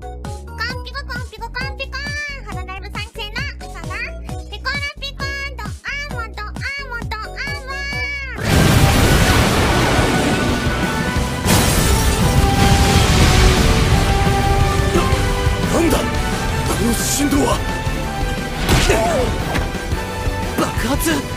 ピココンピココンピコーン、ハロダイブ3期生の朝だ。ピコラピコーンとアーモンドアーモンドアーモン。なんだこの振動は。爆発。